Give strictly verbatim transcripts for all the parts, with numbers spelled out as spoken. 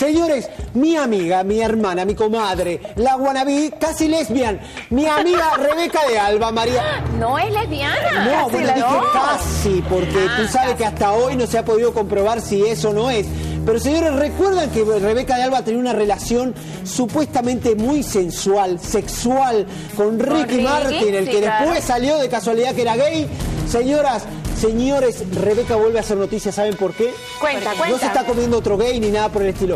Señores, mi amiga, mi hermana, mi comadre, la wannabe, casi lesbian, mi amiga Rebeca de Alba, María. No es lesbiana. No, bueno, dije no. casi, porque Ah, tú sabes casi. que hasta hoy no se ha podido comprobar si eso no es. Pero señores, ¿recuerdan que Rebeca de Alba tenía una relación supuestamente muy sensual, sexual, con Ricky, Ricky, Martin, el sí, que claro. después salió de casualidad que era gay? Señoras, señores, Rebeca vuelve a hacer noticias, ¿saben por qué? Cuenta, No cuenta. se está comiendo otro gay ni nada por el estilo.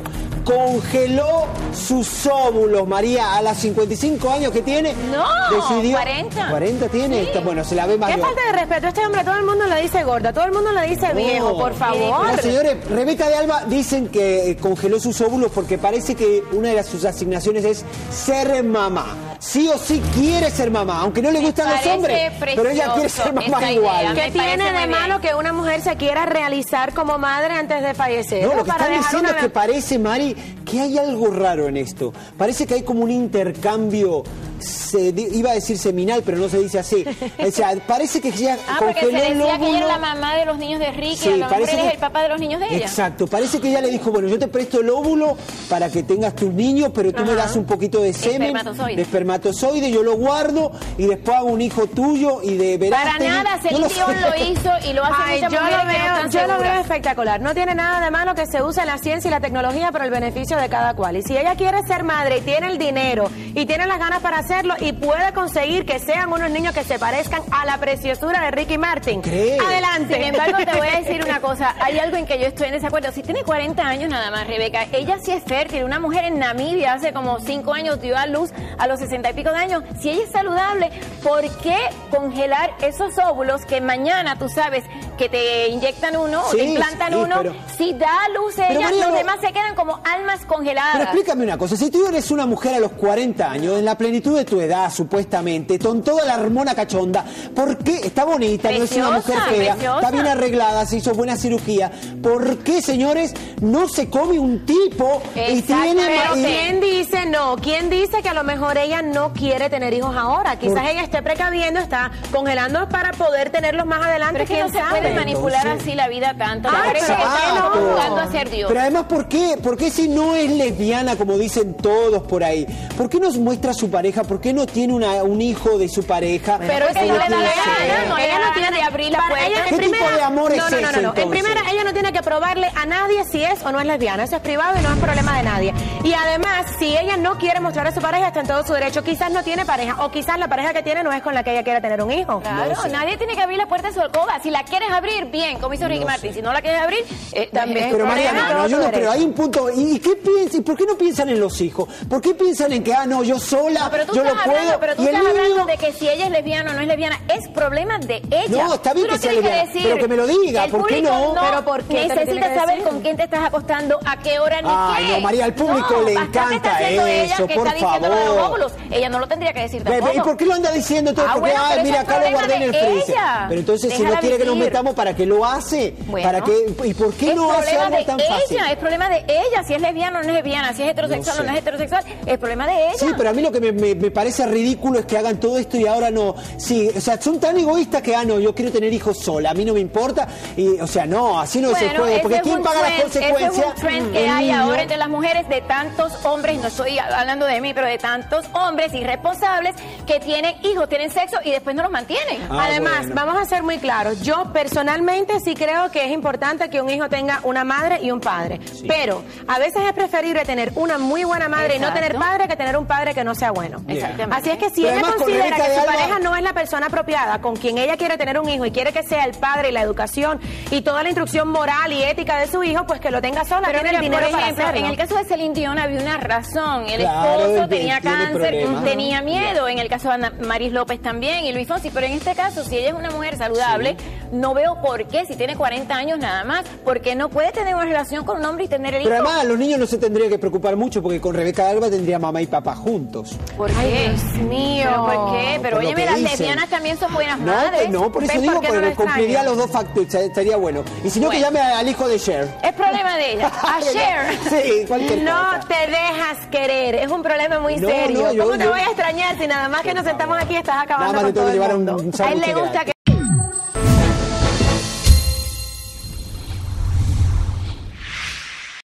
Congeló sus óvulos, María, a las cincuenta y cinco años que tiene. No, decidió, cuarenta. ¿cuarenta tiene? Sí. Está, bueno, se la ve más Qué grande. falta de respeto. Este hombre, todo el mundo le dice gorda, todo el mundo le dice viejo, No. por favor. Pero, señores, Rebeca de Alba dicen que eh, congeló sus óvulos porque parece que una de las, sus asignaciones es ser mamá. Sí o sí quiere ser mamá, aunque no le Me gustan los parece hombres, pero ella quiere ser precioso mamá esta igual. idea. ¿Qué Me tiene parece de muy malo bien. que una mujer se quiera realizar como madre antes de fallecer? No, lo que Para están dejar diciendo una- es que parece, Mari, que hay algo raro en esto. Parece que hay como un intercambio, se, di- iba a decir seminal, pero no se dice así. O sea, parece que ella Ah, porque se congeló el decía que ella era óvulo. la mamá de los niños de Ricky, Sí, a lo mejor parece él es que- el papá de los niños de ella. Exacto, parece que ella le dijo, bueno, yo te presto el óvulo para que tengas tus niños, pero tú me Ajá. das un poquito de semen, Espermatozoide. de espermatozoide, yo lo guardo y después hago un hijo tuyo y de Para Verástegui. nada, Celine No Dion sé. lo hizo y lo hace Ay, muchas yo mujeres lo que no veo, están yo lo veo seguras. espectacular. No tiene nada de malo que se use la ciencia y la tecnología para el beneficio de cada cual. Y si ella quiere ser madre y tiene el dinero y tiene las ganas para hacerlo y puede conseguir que sean unos niños que se parezcan a la preciosura de Ricky Martin, ¿Cree? adelante. Sin embargo, te voy a decir una cosa. Hay algo en que yo estoy en desacuerdo. Si tiene cuarenta años nada más, Rebeca, ella sí es fértil. Una mujer en Namibia hace como cinco años dio a luz a los sesenta y pico de años. Si ella es saludable, ¿por qué congelar esos óvulos que mañana tú sabes que te inyectan uno o Sí, te implantan sí, uno? pero- Si da a luz Pero, ella, María, los no- demás se quedan como almas congeladas. Pero explícame una cosa, si tú eres una mujer a los cuarenta años, en la plenitud de tu edad, supuestamente, con toda la hormona cachonda, ¿por qué? Está bonita, no es una mujer Preciosa, fea, preciosa. está bien arreglada, se hizo buena cirugía. ¿Por qué, señores, no se come un tipo y tiene... Pero y- ¿quién dice no? ¿Quién dice que a lo mejor ella no quiere tener hijos ahora? Quizás Por- ella esté precaviendo, está congelando para poder tenerlos más adelante. Pero es que ¿quién no se sabe? puede manipular Entonces- así la vida tanto. Ay, Parece que pero está Exacto. jugando a ser Dios. Pero además, ¿por qué? ¿Por qué si no es lesbiana, como dicen todos por ahí? ¿Por qué nos muestra a su pareja? ¿Por qué no tiene una, un hijo de su pareja? Pero es que Ella no le da quiere la ser- gana, no, ella no tiene de abrir la para puerta. ella, en ¿Qué tipo de amor es no, no, no, ese, no, no. En entonces? primera, ella no tiene que probarle a nadie si es o no es lesbiana. Eso es privado y no es problema de nadie. Y además, si ella no quiere mostrar a su pareja, está en todo su derecho. Quizás no tiene pareja o quizás la pareja que tiene no es con la que ella quiere tener un hijo. Claro, No sé. nadie tiene que abrir la puerta de su alcoba. Si la quieres abrir, bien, como hizo Ricky No Martin. sé. Si no la quieres abrir, eh, también. Pero María, problema, no, no, todo yo tu no creo, derecho. hay un punto. ¿Y y qué piensan? ¿Y por qué no piensan en los hijos? ¿Por qué piensan en que, ah, no, yo sola, No, pero tú yo lo estás puedo? hablando, pero tú y el estás niño- hablando de que si ella es lesbiana o no es lesbiana, es problema de ella. No, está bien Tú que sea tienes lesbiana, decir. pero que me lo diga, El ¿por qué público no? Pero ¿por qué te lo tiene Necesitas que saber decir? con quién te estás acostando, a qué hora ni Ay, qué. no, María, al público le bastante encanta está haciendo ella, eso, que por está diciendo lo de los favor. óvulos. Ella no lo tendría que decir Ve, tampoco. ve, ¿y por qué lo anda diciendo todo? Ah, Porque, bueno, ay, pero mira, eso es acá lo problema guardé en el de freezer. ella. Pero entonces, si no Déjala quiere que nos vivir. metamos, ¿para qué lo hace? Bueno. ¿Para qué? ¿Y por qué Es no hace problema algo de tan fácil? ella, es problema de ella. Si es lesbiana o no es lesbiana, si es heterosexual No o sé. no es heterosexual, es problema de ella. Sí, pero a mí lo que me, me- me parece ridículo es que hagan todo esto y ahora no. Sí, o sea, son tan egoístas que, ah, no, yo quiero tener hijos sola, a mí no me importa. Y, o sea, no, así no se Bueno, puede. ese Porque es ¿quién un paga trend, las consecuencias? Ese es un trend que El hay niño. ahora entre las mujeres de tantos hombres, no estoy hablando de mí, pero de tantos hombres irresponsables que tienen hijos, tienen sexo y después no los mantienen. Ah, Además, bueno. vamos a ser muy claros. Yo personalmente sí creo que es importante que un hijo tenga una madre y un padre. Pero a veces es preferible tener una muy buena madre y no Exacto. tener padre que tener un padre que no sea bueno. Bien. Exactamente. Así es que si Pero ella además, con considera Rebeca que de su Alba- pareja no es la persona apropiada con quien ella quiere tener un hijo y quiere que sea el padre y la educación y toda la instrucción moral y ética de su hijo, pues que lo tenga sola, Pero tiene mira, el dinero por para ejemplo, hacerlo. en el caso de Celine Dion había una razón. El Claro, esposo él tenía tiene cáncer, problemas. tenía miedo. En el caso de Ana Maris López también y Luis Fonsi. Pero en este caso, si ella es una mujer saludable, no veo por qué, si tiene cuarenta años nada más, porque no puede tener una relación con un hombre y tener el hijo. Pero además, los niños no se tendrían que preocupar mucho porque con Rebeca de Alba tendría mamá y papá juntos. ¿Por qué? Ay, Dios mío. ¿Pero por qué? Pero Por lo óyeme, que las dicen. lesbianas también son buenas No, madres. que no, por eso ¿Ves digo, por qué no porque lo cumpliría extraña? los dos factores, estaría bueno. Y si no, que Bueno. llame al hijo de Cher. Es problema de ella. A Cher. Sí, cualquier No cosa. te dejas querer, es un problema muy No, serio. no, yo- ¿Cómo te yo- voy a extrañar si nada más que nos sentamos aquí estás acabando Nada más con te tengo todo que el llevar mundo? un, un A él le sándwich gusta gratis. que